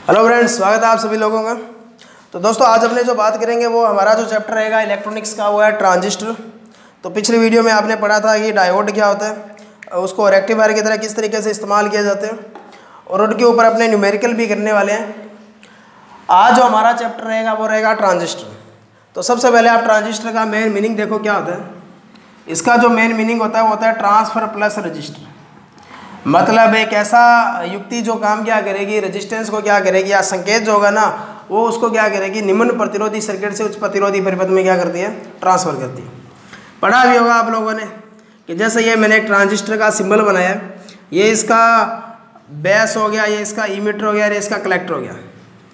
Hello friends, स्वागत है आप सभी लोगों का। तो दोस्तों, आज अपने जो बात करेंगे वो हमारा जो चैप्टर रहेगा इलेक्ट्रॉनिक्स का, वो है ट्रांजिस्टर। तो पिछली वीडियो में आपने पढ़ा था कि डायोड क्या होता है, उसको रेक्टिफायर की तरह किस तरीके से इस्तेमाल किया जाता है, और उनके ऊपर अपने न्यूमेरिकल भी करने वाले हैं। आज जो हमारा चैप्टर रहेगा वो रहेगा ट्रांजिस्टर। तो सबसे पहले आप ट्रांजिस्टर का मेन मीनिंग देखो क्या होता है। इसका जो मेन मीनिंग होता है वो होता है ट्रांसफर प्लस रजिस्टर। मतलब एक ऐसा युक्ति जो काम क्या करेगी, रेजिस्टेंस को क्या करेगी, या संकेत जो होगा ना वो उसको क्या करेगी, निम्न प्रतिरोधी सर्किट से उच्च प्रतिरोधी परिपथ में क्या करती है, ट्रांसफर करती है। पढ़ा भी होगा आप लोगों ने कि जैसे ये मैंने एक ट्रांजिस्टर का सिंबल बनाया है, ये इसका बेस हो गया, ये इसका इमीटर हो गया, ये इसका कलेक्टर हो गया।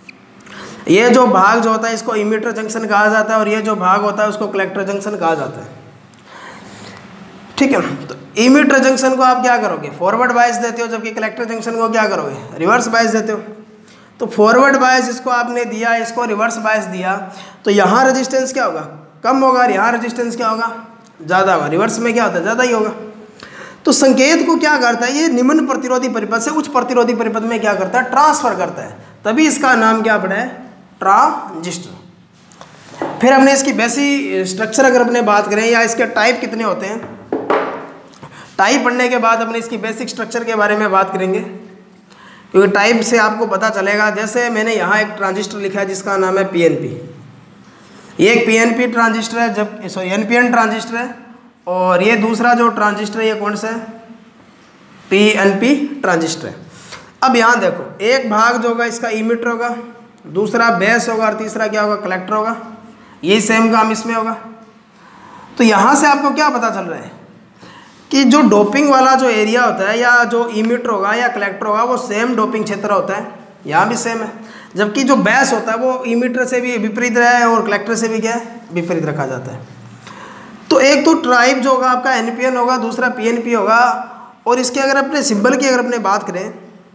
ये जो भाग जो होता है इसको इमीटर जंक्शन कहा जाता है, और ये जो भाग होता है उसको कलेक्टर जंक्शन कहा जाता है। ठीक है, तो इमीटर जंक्शन को आप क्या करोगे, फॉरवर्ड बायस देते हो, जबकि कलेक्टर जंक्शन को क्या करोगे, रिवर्स बायस देते हो। तो फॉरवर्ड बायस इसको आपने दिया, इसको रिवर्स बायस दिया, तो यहाँ रेजिस्टेंस क्या होगा, कम होगा, और यहाँ रेजिस्टेंस क्या होगा, ज़्यादा होगा। रिवर्स में क्या होता है, ज़्यादा ही होगा। तो संकेत को क्या करता है, ये निम्न प्रतिरोधी परिपथ से उच्च प्रतिरोधी परिपथ में क्या करता है, ट्रांसफर करता है। तभी इसका नाम क्या पड़ा है, ट्रांजिस्टर। फिर हमने इसकी बेसिक स्ट्रक्चर अगर अपने बात करें, या इसके टाइप कितने होते हैं, टाइप पढ़ने के बाद अपने इसकी बेसिक स्ट्रक्चर के बारे में बात करेंगे, क्योंकि टाइप से आपको पता चलेगा। जैसे मैंने यहाँ एक ट्रांजिस्टर लिखा है जिसका नाम है पीएनपी। ये एक पीएनपी ट्रांजिस्टर है, जब सॉरी एनपीएन ट्रांजिस्टर है, और ये दूसरा जो ट्रांजिस्टर है ये कौन सा है, पीएनपी ट्रांजिस्टर है। अब यहाँ देखो, एक भाग जो होगा इसका इमीटर होगा, दूसरा बेस होगा, और तीसरा क्या होगा, कलेक्टर होगा। यही सेम काम इसमें होगा। तो यहाँ से आपको क्या पता चल रहा है कि जो डोपिंग वाला जो एरिया होता है, या जो इमीटर होगा या कलेक्टर होगा, वो सेम डोपिंग क्षेत्र होता है, यहाँ भी सेम है। जबकि जो बेस होता है वो इमीटर से भी विपरीत है, और कलेक्टर से भी क्या है, विपरीत रखा जाता है। तो एक तो ट्राइब जो होगा आपका एनपीएन होगा, दूसरा पीएनपी होगा। और इसके अगर अपने सिंबल की अगर अपने बात करें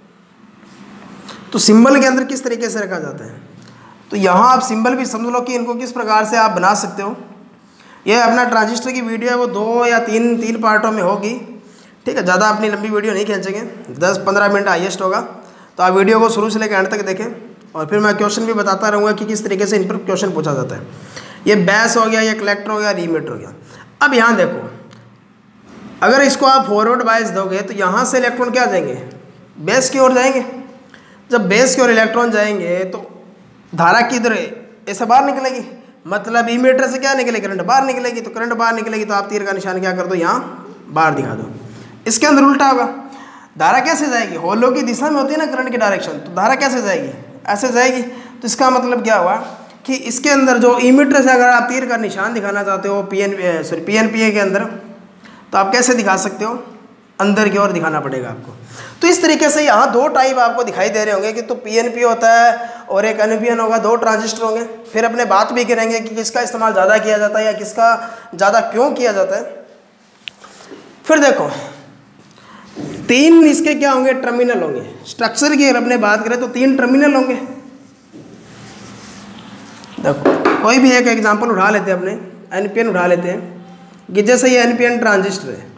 तो सिंबल के अंदर किस तरीके से रखा जाता है, तो यहाँ आप सिंबल भी समझ लो कि इनको किस प्रकार से आप बना सकते हो। ये अपना ट्रांजिस्टर की वीडियो है, वो 2 या 3 पार्टों में होगी। ठीक है, ज़्यादा अपनी लंबी वीडियो नहीं खींचेंगे, 10-15 मिनट हाईएस्ट होगा। तो आप वीडियो को शुरू से लेकर एंड तक देखें, और फिर मैं क्वेश्चन भी बताता रहूँगा कि किस तरीके से इन पर क्वेश्चन पूछा जाता है। ये बेस हो गया, ये कलेक्टर हो गया, रीमीटर हो गया। अब यहाँ देखो, अगर इसको आप फॉरवर्ड बायस दोगे तो यहाँ से इलेक्ट्रॉन क्या जाएंगे, बेस की ओर जाएंगे। जब बेस की ओर इलेक्ट्रॉन जाएंगे तो धारा किधर ऐसे बाहर निकलेगी, मतलब इमीटर से क्या निकलेगी, करंट बाहर निकलेगी। तो करंट बाहर निकलेगी तो आप तीर का निशान क्या कर दो, यहाँ बाहर दिखा दो। इसके अंदर उल्टा होगा, धारा कैसे जाएगी, होलों की दिशा में होती है ना करंट की डायरेक्शन, तो धारा कैसे जाएगी, ऐसे जाएगी। तो इसका मतलब क्या हुआ कि इसके अंदर जो इमीटर से अगर आप तीर का निशान दिखाना चाहते हो पीएनपीए के अंदर, तो आप कैसे दिखा सकते हो, अंदर की ओर दिखाना पड़ेगा आपको। तो इस तरीके से यहाँ 2 टाइप आपको दिखाई दे रहे होंगे कि तो पीएनपी होता है और एक एनपीएन होगा, 2 ट्रांजिस्टर होंगे। फिर अपने बात भी करेंगे कि किसका इस्तेमाल ज़्यादा किया जाता है, या किसका ज़्यादा क्यों किया जाता है। फिर देखो, 3 इसके क्या होंगे, टर्मिनल होंगे। स्ट्रक्चर की अगर अपने बात करें तो 3 टर्मिनल होंगे। देखो, कोई भी एक एग्जाम्पल उठा लेते हैं, अपने एनपीएन उठा लेते हैं कि जैसे ये एनपीएन ट्रांजिस्टर है।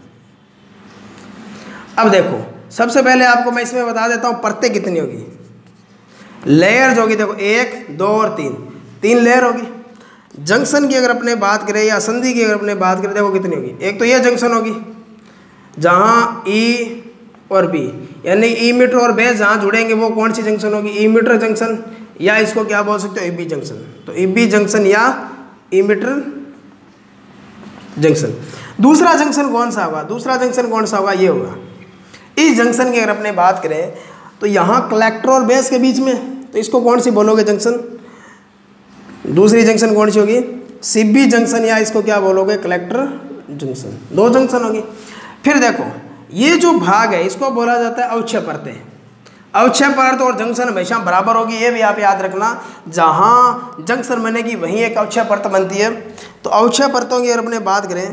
अब देखो, सबसे पहले आपको मैं इसमें बता देता हूँ परतें कितनी होगी, लेयर जो होगी। देखो 1, 2 और 3 लेयर होगी। जंक्शन की अगर अपने बात करें, या संधि की अगर अपने बात करें, देखो कितनी होगी। एक तो ये जंक्शन होगी जहाँ ई और बी, यानी इमीटर और बेस जहाँ जुड़ेंगे वो कौन सी जंक्शन होगी, इमीटर जंक्शन, या इसको क्या बोल सकते हो, ईबी जंक्शन। तो ईबी जंक्शन या इमीटर जंक्शन। दूसरा जंक्शन कौन सा होगा, दूसरा जंक्शन कौन सा होगा, ये होगा। इस जंक्शन की अगर अपने बात करें तो यहाँ कलेक्टर और बेस के बीच में, तो इसको कौन सी बोलोगे जंक्शन, दूसरी जंक्शन कौन सी होगी, सीबी जंक्शन, या इसको क्या बोलोगे, कलेक्टर जंक्शन। 2 जंक्शन होगी। फिर देखो, ये जो भाग है इसको बोला जाता है अवक्षय परतें। अवक्षय परत और जंक्शन हमेशा बराबर होगी, ये भी आप याद रखना। जहाँ जंक्शन बनेगी वहीं एक अवक्षय परत बनती है। तो अवक्षय परतों की अगर अपने बात करें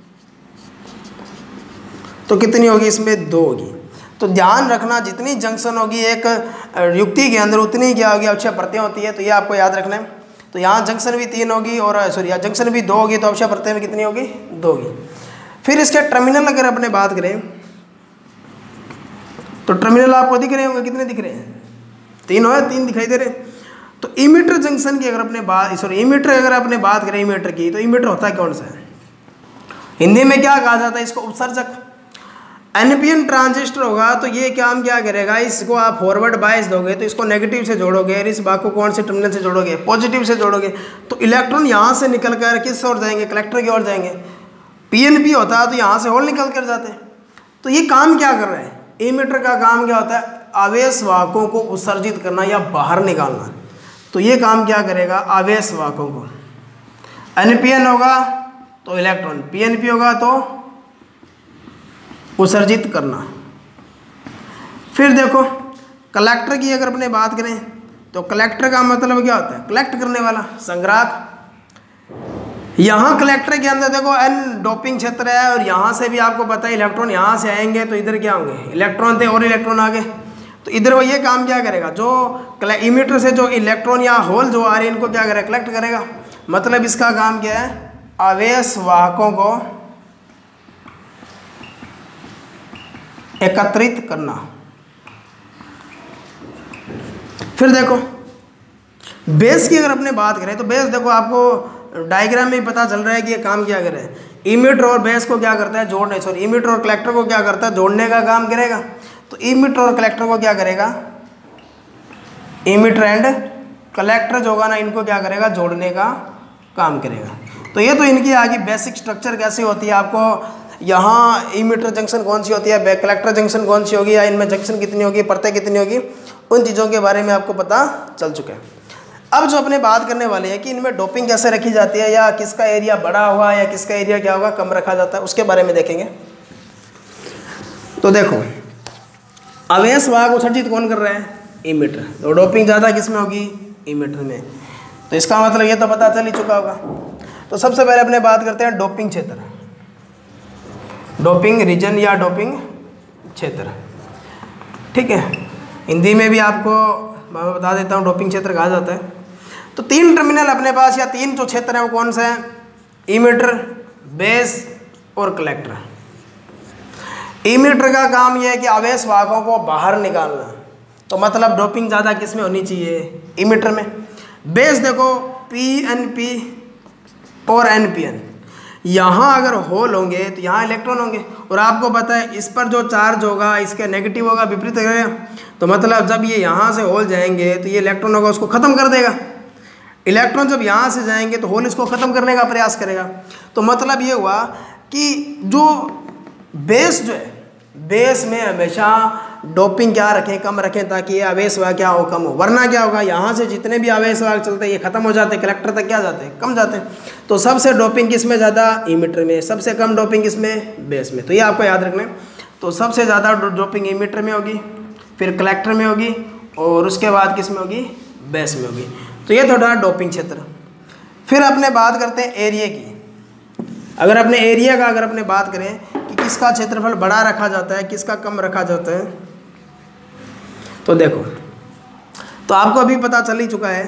तो कितनी होगी, इसमें 2 होगी। तो ध्यान रखना, जितनी जंक्शन होगी एक युक्ति के अंदर उतनी क्या होगी, अवक्षय परतें होती है। तो ये आपको याद रखना है। तो यहाँ जंक्शन भी 3 होगी, और सॉरी जंक्शन भी 2 होगी, तो अवक्षय परतें में कितनी होगी, 2 होगी। फिर इसके टर्मिनल अगर अपने बात करें तो टर्मिनल आपको दिख रहे होंगे, कितने दिख रहे हैं, तीन है, तीन दिखाई दे रहे। तो इमीटर जंक्शन की अगर अपने इमीटर अगर अपने बात करें इमीटर की, तो इमीटर होता है कौन सा है, हिंदी में क्या कहा जाता है इसको, उपसर्जक। एनपीएन ट्रांजिस्टर होगा तो ये काम क्या करेगा, इसको आप फॉरवर्ड बायस दोगे तो इसको नेगेटिव से जोड़ोगे और इस भाग को कौन से टर्मिनल से जोड़ोगे, पॉजिटिव से जोड़ोगे। तो इलेक्ट्रॉन यहाँ से निकल कर किस ओर जाएंगे, कलेक्टर की ओर जाएंगे। पीएनपी होता है तो यहाँ से होल निकल कर जाते हैं। तो ये काम क्या कर रहे हैं, इमीटर का काम क्या होता है, आवेश वाहकों को उत्सर्जित करना या बाहर निकालना। तो ये काम क्या करेगा, आवेश वाहकों को, एनपीएन होगा तो इलेक्ट्रॉन, पीएनपी होगा तो उत्सर्जित करना। फिर देखो कलेक्टर की अगर अपने बात करें तो कलेक्टर का मतलब क्या होता है, कलेक्ट करने वाला, संग्राहक। यहाँ कलेक्टर के अंदर देखो एन डोपिंग क्षेत्र है और यहाँ से भी आपको पता है इलेक्ट्रॉन यहाँ से आएंगे तो इधर क्या होंगे, इलेक्ट्रॉन थे और इलेक्ट्रॉन आ गए। तो इधर वो ये काम क्या करेगा, जो इमीटर से जो इलेक्ट्रॉन या होल जो आ रहे हैं इनको क्या करेगा, कलेक्ट करेगा। मतलब इसका काम क्या है, आवेश वाहकों को एकत्रित करना। फिर देखो बेस की अगर अपने बात करें तो बेस देखो आपको डायग्राम में पता चल रहा है कि ये काम क्या कर रहा है, इमीटर और बेस को क्या करता है, जोड़ने, सॉरी इमीटर और कलेक्टर को क्या करता है, जोड़ने का काम करेगा। तो इमीटर और कलेक्टर को क्या करेगा, इमीटर एंड कलेक्टर जो होगा ना इनको क्या करेगा, जोड़ने का काम करेगा। तो ये तो इनकी आगे बेसिक स्ट्रक्चर कैसी होती है, आपको यहाँ इमीटर जंक्शन कौन सी होती है, कलेक्टर जंक्शन कौन सी होगी, या इनमें जंक्शन कितनी होगी, परतें कितनी होगी, उन चीज़ों के बारे में आपको पता चल चुका है। अब जो अपने बात करने वाले हैं कि इनमें डोपिंग कैसे रखी जाती है, या किसका एरिया बड़ा हुआ या किसका एरिया क्या होगा, कम रखा जाता है, उसके बारे में देखेंगे। तो देखो आवेश वाहक उत्सर्जित कौन कर रहे हैं, इमीटर। तो डोपिंग ज़्यादा किस में होगी, इमीटर में। तो इसका मतलब ये तो पता चल ही चुका होगा। तो सबसे पहले अपने बात करते हैं डोपिंग क्षेत्र, डोपिंग रीजन या डोपिंग क्षेत्र, ठीक है। हिंदी में भी आपको मैं बता देता हूँ डोपिंग क्षेत्र कहा जाता है। तो तीन टर्मिनल अपने पास या तीन जो क्षेत्र हैं वो कौन से हैं, इमीटर, बेस और कलेक्टर। इमीटर का काम यह है कि आवेश वाहकों को बाहर निकालना, तो मतलब डोपिंग ज़्यादा किस में होनी चाहिए, इमीटर में। बेस देखो पीएनपी और एनपीएन, यहाँ अगर होल होंगे तो यहाँ इलेक्ट्रॉन होंगे, और आपको पता है इस पर जो चार्ज होगा इसके नेगेटिव होगा, विपरीत रहेगा। तो मतलब जब ये यहाँ से होल जाएंगे तो ये इलेक्ट्रॉन होगा उसको ख़त्म कर देगा, इलेक्ट्रॉन जब यहाँ से जाएंगे तो होल इसको ख़त्म करने का प्रयास करेगा। तो मतलब ये हुआ कि जो बेस जो है, बेस में हमेशा डोपिंग क्या रखें, कम रखें, ताकि ये आवेश वाहक क्या हो, कम हो। वरना क्या होगा, यहाँ से जितने भी आवेश वाहक चलते हैं ये खत्म हो जाते हैं, कलेक्टर तक क्या जाते हैं, कम जाते हैं। तो सबसे डोपिंग किस में ज़्यादा, इमीटर में, सबसे कम डोपिंग किस में, बेस में। तो ये आपको याद रखना है। तो सबसे ज़्यादा डोपिंग इमीटर में होगी, फिर कलेक्टर में होगी, और उसके बाद किस में होगी, बेस में होगी। तो ये थोड़ा डोपिंग क्षेत्र। फिर अपने बात करते हैं एरिया की। अगर अपने एरिया का अगर अपने बात करें कि किसका क्षेत्रफल बड़ा रखा जाता है, किसका कम रखा जाता है, तो देखो तो आपको अभी पता चल ही चुका है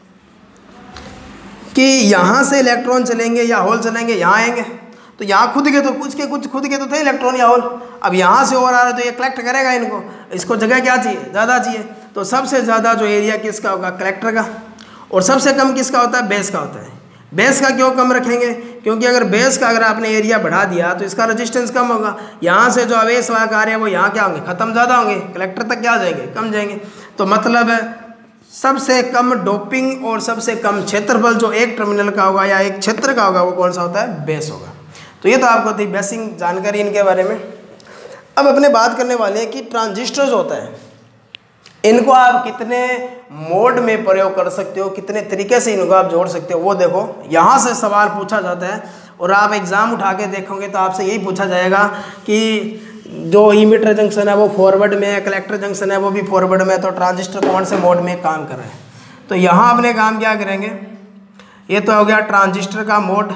कि यहाँ से इलेक्ट्रॉन चलेंगे या होल चलेंगे, यहाँ आएंगे तो यहाँ खुद के तो कुछ खुद के तो थे इलेक्ट्रॉन या होल, अब यहाँ से और आ रहे तो ये कलेक्ट करेगा इनको, इसको जगह क्या चाहिए, ज़्यादा चाहिए। तो सबसे ज़्यादा जो एरिया किसका होगा, कलेक्टर का, और सबसे कम किसका होता है, बेस का होता है। बेस का क्यों कम रखेंगे, क्योंकि अगर बेस का अगर आपने एरिया बढ़ा दिया तो इसका रेजिस्टेंस कम होगा, यहाँ से जो आवेश वाहक आ रहे हैं वो यहाँ क्या होंगे, खत्म ज़्यादा होंगे, कलेक्टर तक क्या जाएंगे, कम जाएंगे। तो मतलब सबसे कम डोपिंग और सबसे कम क्षेत्रफल जो एक टर्मिनल का होगा या एक क्षेत्र का होगा वो कौन सा होता है, बेस होगा। तो ये तो आपको थी बेसिक जानकारी इनके बारे में। अब अपने बात करने वाले हैं कि ट्रांजिस्टर जो होता है इनको आप कितने मोड में प्रयोग कर सकते हो, कितने तरीके से इनको आप जोड़ सकते हो, वो देखो यहाँ से सवाल पूछा जाता है। और आप एग्ज़ाम उठा के देखोगे तो आपसे यही पूछा जाएगा कि जो इमीटर जंक्शन है वो फॉरवर्ड में है, कलेक्टर जंक्शन है वो भी फॉरवर्ड में है, तो ट्रांजिस्टर कौन से मोड में काम कर रहा है। तो यहाँ अपने काम क्या करेंगे, ये तो हो गया ट्रांजिस्टर का मोड।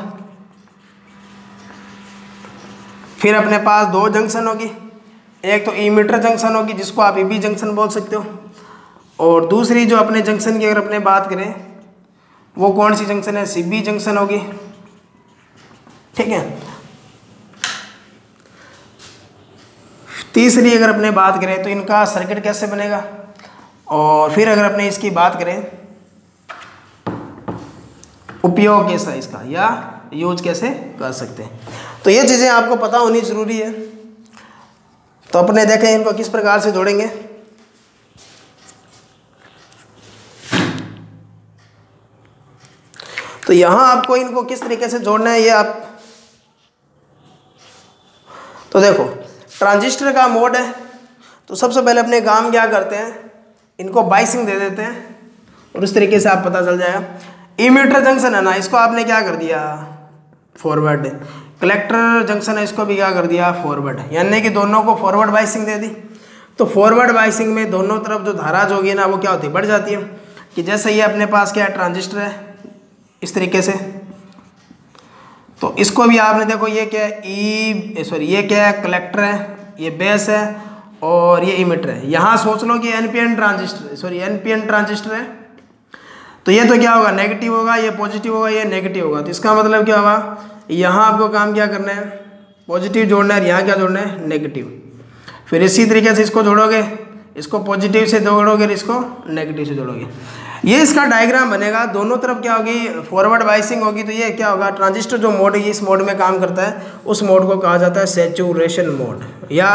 फिर अपने पास दो जंक्शन होगी, एक तो इमीटर जंक्शन होगी जिसको आप ईबी जंक्शन बोल सकते हो, और दूसरी जो अपने जंक्शन की अगर अपने बात करें वो कौन सी जंक्शन है, सीबी जंक्शन होगी, ठीक है। तीसरी अगर अपने बात करें तो इनका सर्किट कैसे बनेगा, और फिर अगर अपने इसकी बात करें उपयोग कैसा इसका या यूज कैसे कर सकते हैं, तो ये चीज़ें आपको पता होनी ज़रूरी है। तो अपने देखें इनको किस प्रकार से जोड़ेंगे। तो यहाँ आपको इनको किस तरीके से जोड़ना है ये आप, तो देखो ट्रांजिस्टर का मोड है, तो सबसे पहले अपने काम क्या करते हैं, इनको बाइसिंग दे देते हैं और उस तरीके से आप पता चल जाएगा। इमीटर जंक्शन है ना, इसको आपने क्या कर दिया फॉरवर्ड, कलेक्टर जंक्शन है इसको भी क्या कर दिया फॉरवर्ड, यानी कि दोनों को फॉरवर्ड बाइसिंग दे दी। तो फॉरवर्ड बाइसिंग में दोनों तरफ जो धारा जो होगी ना वो क्या होती है, बढ़ जाती है। कि जैसे ये अपने पास क्या है ट्रांजिस्टर है इस तरीके से, तो इसको भी आपने देखो ये क्या है ये क्या है कलेक्टर है, ये बेस है और ये इमीटर है। यहाँ सोच लो कि एनपीएन ट्रांजिस्टर है, तो ये तो क्या होगा नेगेटिव होगा, ये पॉजिटिव होगा, ये नेगेटिव होगा। तो इसका मतलब क्या होगा, यहाँ आपको काम क्या करना है पॉजिटिव जोड़ना है, यहाँ क्या जोड़ना है नेगेटिव। फिर इसी तरीके से इसको जोड़ोगे, इसको पॉजिटिव से जोड़ोगे, इसको नेगेटिव से जोड़ोगे। ये इसका डायग्राम बनेगा, दोनों तरफ क्या होगी फॉरवर्ड बाइसिंग होगी। तो ये क्या होगा ट्रांजिस्टर जो मोड है इस मोड में काम करता है, उस मोड को कहा जाता है सैचुरेशन मोड या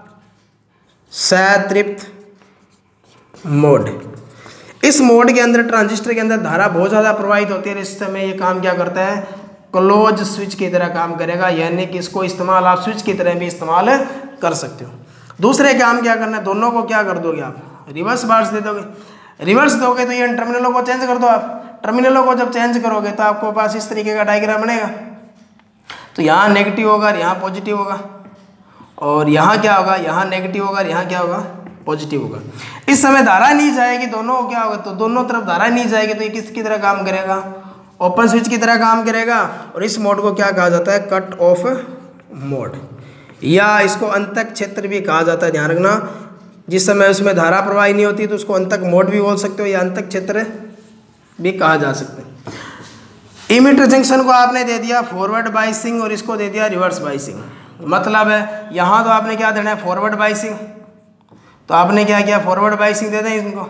संतृप्त मोड। इस मोड के अंदर ट्रांजिस्टर के अंदर धारा बहुत ज़्यादा प्रवाहित होती है। इस समय ये काम क्या करता है क्लोज स्विच की तरह काम करेगा, यानी कि इसको इस्तेमाल आप स्विच की तरह भी इस्तेमाल कर सकते हो। दूसरे काम क्या करना है, दोनों को क्या कर दोगे आप रिवर्स बार्स दे दोगे। रिवर्स दोगे तो ये टर्मिनलों को चेंज कर दो आप। टर्मिनलों को जब चेंज करोगे तो आपको पास इस तरीके का डायग्राम बनेगा। तो यहाँ नेगेटिव होगा, यहाँ पॉजिटिव होगा, और यहाँ क्या होगा, यहाँ नेगेटिव होगा, यहाँ क्या होगा पॉजिटिव होगा। इस समय धारा नहीं जाएगी, दोनों क्या होगा, तो दोनों तरफ धारा नहीं जाएगी, तो ये किसकी तरह काम करेगा ओपन स्विच की तरह काम करेगा। और इस मोड को क्या कहा जाता है कट ऑफ मोड, या इसको अंतक क्षेत्र भी कहा जाता है। ध्यान रखना, जिस समय उसमें धारा प्रवाही नहीं होती तो उसको अंतक मोड भी बोल सकते हो या अंतक क्षेत्र भी कहा जा सकता है। इमीटर जंक्शन को आपने दे दिया फॉरवर्ड बाइसिंग और इसको दे दिया रिवर्स बाइसिंग। मतलब है यहाँ तो आपने क्या देना है फॉरवर्ड बाइसिंग, तो आपने क्या किया फॉरवर्ड बाइसिंग दे दें इनको।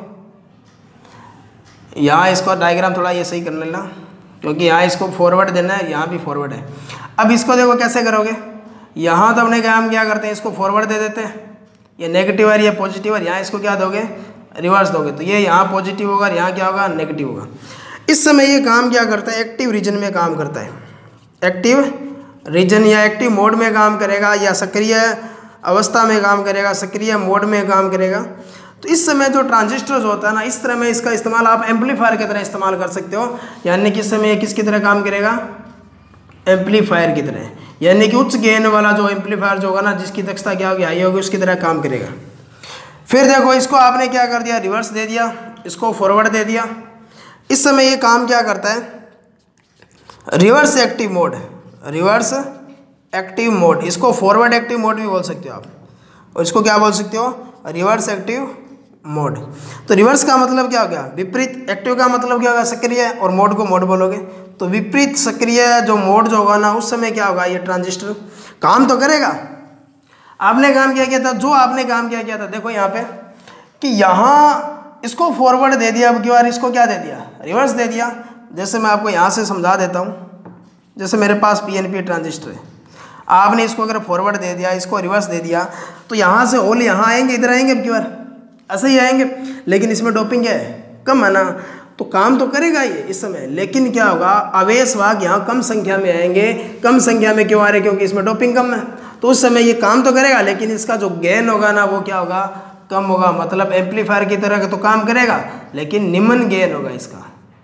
यहाँ इसको डायग्राम थोड़ा ये सही कर लेना, क्योंकि यहाँ इसको फॉरवर्ड देना है, यहाँ भी फॉरवर्ड है। अब इसको देखो कैसे करोगे, यहाँ तो अपने काम क्या करते हैं इसको फॉरवर्ड दे देते हैं, ये नेगेटिव है ये पॉजिटिव है, यहाँ इसको क्या दोगे रिवर्स दोगे, तो ये यहाँ पॉजिटिव होगा, यहाँ क्या होगा नेगेटिव होगा। इस समय ये काम क्या करता है एक्टिव रीजन में काम करता है, एक्टिव रीजन या एक्टिव मोड में काम करेगा, या सक्रिय अवस्था में काम करेगा, सक्रिय मोड में काम करेगा। तो इस समय जो ट्रांजिस्टर जो होता है ना, इस तरह में इसका इस्तेमाल आप एम्पलीफायर की तरह इस्तेमाल कर सकते हो। यानी कि इस समय किसकी तरह काम करेगा एम्पलीफायर की तरह, यानी कि उच्च गेन वाला जो एम्पलीफायर जो होगा ना, जिसकी दक्षता क्या होगी हाई होगी, उसकी तरह काम करेगा। फिर देखो इसको आपने क्या कर दिया रिवर्स दे दिया, इसको फॉरवर्ड दे दिया। इस समय ये काम क्या करता है reverse active mode, reverse active mode, इसको फॉरवर्ड एक्टिव मोड भी बोल सकते हो आप, और इसको क्या बोल सकते हो रिवर्स एक्टिव मोड। तो रिवर्स का मतलब क्या हो गया विपरीत, एक्टिव का मतलब क्या होगा सक्रिय, और मोड को मोड बोलोगे तो विपरीत सक्रिय जो मोड जो होगा ना, उस समय क्या होगा ये ट्रांजिस्टर काम तो करेगा। आपने काम क्या किया था, जो आपने काम क्या किया था देखो यहाँ पे कि यहाँ इसको फॉरवर्ड दे दिया, अब की बार इसको क्या दे दिया रिवर्स दे दिया। जैसे मैं आपको यहाँ से समझा देता हूँ, जैसे मेरे पास पीएनपी ट्रांजिस्टर है, आपने इसको अगर फॉरवर्ड दे दिया, इसको रिवर्स दे दिया, तो यहाँ से होल यहाँ आएंगे, इधर आएंगे, अब की बार ऐसे ही आएंगे। लेकिन इसमें डोपिंग क्या है कम है ना, तो काम तो करेगा ये इस समय, लेकिन क्या होगा आवेश भाग यहाँ कम संख्या में आएंगे। कम संख्या में क्यों आ रहे, क्योंकि इसमें डोपिंग कम है। तो उस समय ये काम तो करेगा, लेकिन इसका जो गेन होगा ना वो क्या होगा कम होगा। मतलब एम्पलीफायर की तरह का तो काम करेगा, लेकिन निम्न गेन होगा इसका।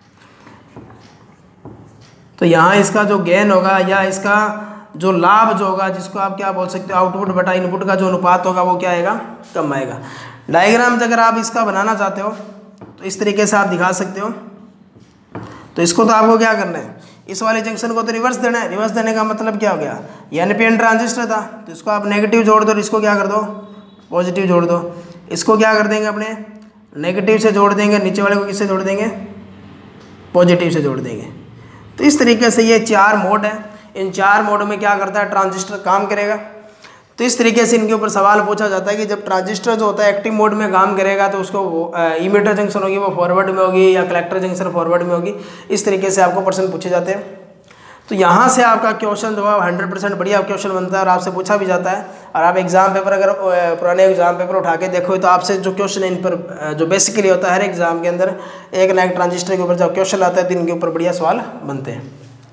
तो यहाँ इसका जो गेन होगा या इसका जो लाभ जो होगा, जिसको आप क्या बोल सकते हो आउटपुट बटा इनपुट का जो अनुपात होगा वो क्या आएगा कम आएगा। डायग्राम अगर आप इसका बनाना चाहते हो तो इस तरीके से आप दिखा सकते हो। तो इसको तो आपको क्या करना है, इस वाले जंक्शन को तो रिवर्स देना है। रिवर्स देने का मतलब क्या हो गया, ये एनपीएन ट्रांजिस्टर था तो इसको आप नेगेटिव जोड़ दो, इसको क्या कर दो पॉजिटिव जोड़ दो। इसको क्या कर देंगे अपने नेगेटिव से जोड़ देंगे, नीचे वाले को किससे जोड़ देंगे पॉजिटिव से जोड़ देंगे। तो इस तरीके से ये 4 मोड है। इन 4 मोड में क्या करता है ट्रांजिस्टर काम करेगा। तो इस तरीके से इनके ऊपर सवाल पूछा जाता है कि जब ट्रांजिस्टर जो होता है एक्टिव मोड में काम करेगा तो उसको इमीटर जंक्शन होगी वो फॉरवर्ड में होगी या कलेक्टर जंक्शन फॉरवर्ड में होगी। इस तरीके से आपको प्रश्न पूछे जाते हैं। तो यहाँ से आपका क्वेश्चन जो है 100% बढ़िया क्वेश्चन बनता है और आपसे पूछा भी जाता है। और आप एग्जाम पेपर अगर पुराने एग्जाम पेपर उठा के देखो तो आपसे जो क्वेश्चन इन पर जो बेसिकली होता है हर एग्जाम के अंदर एक ना एक ट्रांजिस्टर के ऊपर जब क्वेश्चन आता है तो इनके ऊपर बढ़िया सवाल बनते हैं।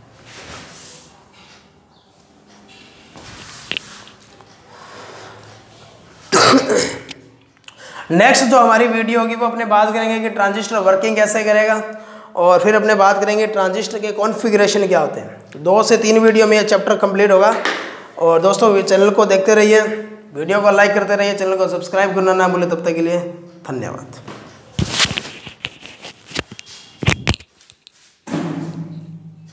नेक्स्ट जो हमारी वीडियो होगी वो अपने बात करेंगे कि ट्रांजिस्टर वर्किंग कैसे करेगा और फिर अपने बात करेंगे ट्रांजिस्टर के कॉन्फ़िगरेशन क्या होते हैं। 2 से 3 वीडियो में ये चैप्टर कंप्लीट होगा। और दोस्तों चैनल को देखते रहिए, वीडियो को लाइक करते रहिए, चैनल को सब्सक्राइब करना ना भूले। तब तक के लिए धन्यवाद।